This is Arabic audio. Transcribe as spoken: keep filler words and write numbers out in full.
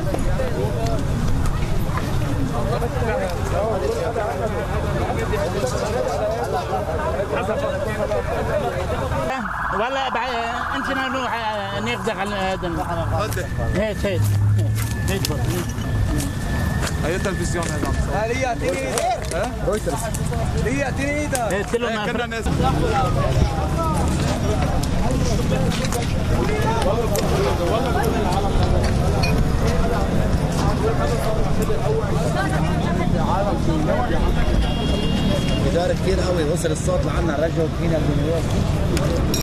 والله انت نروح نفضح على هذا هيك هيك هيك اي تلفزيون هذا؟ هي يعطيني ايدك. رويترز. هي يعطيني ايدك. قلت له كنا ناس إدارة كتير قوي، وصل الصوت لعنا رجعوا فينا بالنيويورك.